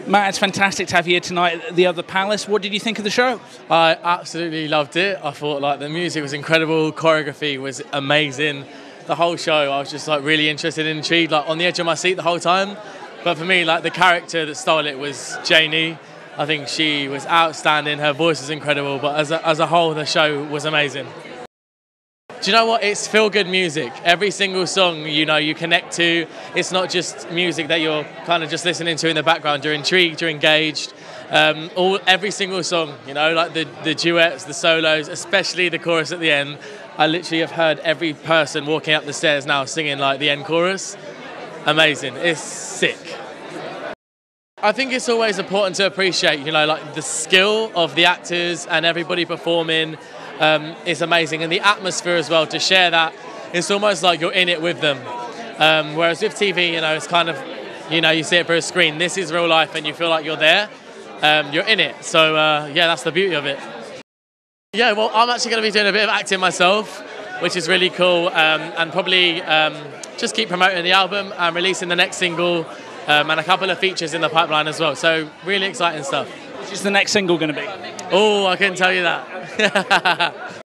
Matt, it's fantastic to have you here tonight at the Other Palace. What did you think of the show? I absolutely loved it. I thought like the music was incredible, choreography was amazing. The whole show, I was just like really interested and intrigued, like on the edge of my seat the whole time. But for me, like the character that stole it was Janie. I think she was outstanding. Her voice was incredible, but as a whole, the show was amazing. Do you know what? It's feel-good music. Every single song, you know, you connect to. It's not just music that you're kind of just listening to in the background. You're intrigued, you're engaged. Every single song, you know, like the duets, the solos, especially the chorus at the end. I literally have heard every person walking up the stairs now singing like the end chorus. Amazing. It's sick. I think it's always important to appreciate, you know, like the skill of the actors and everybody performing. Is amazing, and the atmosphere as well, to share that, it's almost like you're in it with them, whereas with TV, you know, it's kind of, you know, you see it through a screen. This is real life and you feel like you're there, you're in it, so yeah, that's the beauty of it. Yeah, well, I'm actually going to be doing a bit of acting myself, which is really cool, and probably just keep promoting the album and releasing the next single, and a couple of features in the pipeline as well, so really exciting stuff. Which is the next single going to be? Oh, I couldn't tell you that.